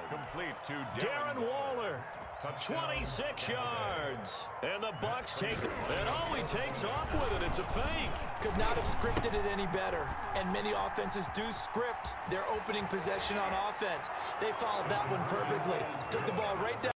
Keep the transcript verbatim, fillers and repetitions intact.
Complete to Darren Waller. twenty-six yards. And the Bucs take it. And oh, he takes off with it. It's a fake. Could not have scripted it any better. And many offenses do script their opening possession on offense. They followed that one perfectly. Took the ball right down.